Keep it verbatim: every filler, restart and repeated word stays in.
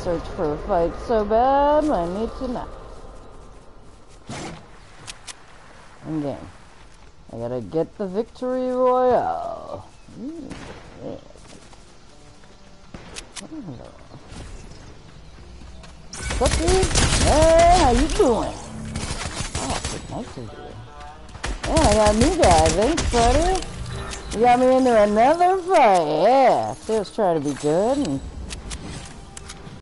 search for a fight so bad, I need to know. In game. I gotta get the victory royale. Ooh, yeah. Hello. What's up, dude? Hey, how you doing? Oh, it's nice to you. Yeah, I got a new guy. Thanks, buddy. You got me into another fight. Yeah, still was trying to be good and